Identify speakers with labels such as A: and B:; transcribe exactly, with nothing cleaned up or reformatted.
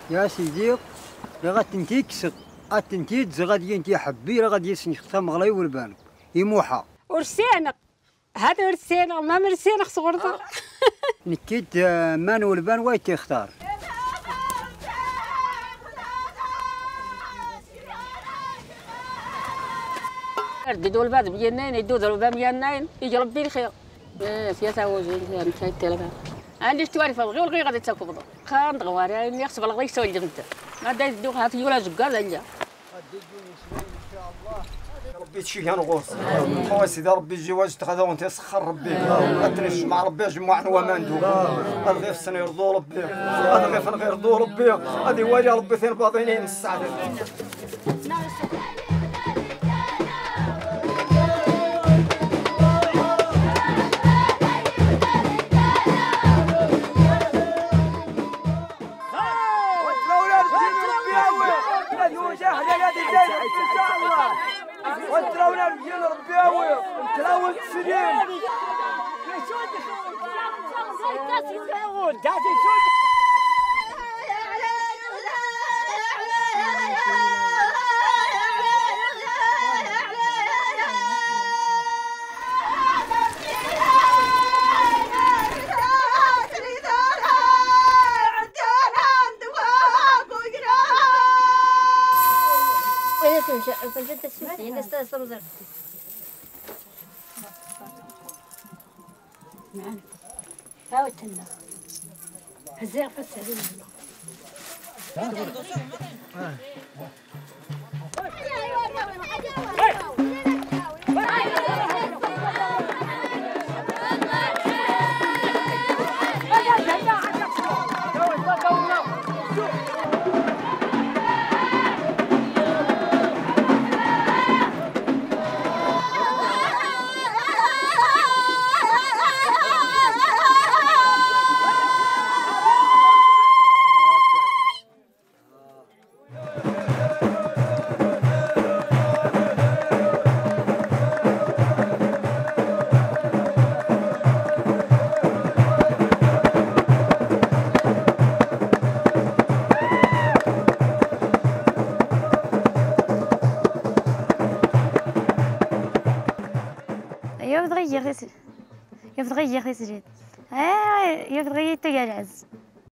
A: يا سيدي غاتنتي كسق غاتنتي غادي انت حبي غادي يسني ختام غلاي والبان يموحى
B: ورسينا هذا ورسينا ما مرسينا خصورنا
A: نكيت مان والبان وايت يختار
B: رددوا الباب مجنين يدود الباب مجنين يجي ربي الخير ايه سياسه وجهي يعني شاي التلفون عندي اشتواري فضغي والغي غادي تاكل فضغ خان دغواري يعني يخصب الغي يسوي الجمد ما دا يدوك هاتي ولا زقال انجا
C: ربي تشفيها نغوص خويا سيدي ربي الجواز تخذا وانت يسخر ربي اتنش مع ربي جموع وماندو هذا غير السنه يرضو ربي هذا غير فن غير يرضو ربي هذه والي ربي ثين باطنين السعاده وتراونا مجينا ربياوي وتراونا السنين
D: فجأة السوسي عند استاذ صبزر معنا هاوتنا هزيغ فسرين يبغى يغسل يبغى يغسل آه يبغى يتجهز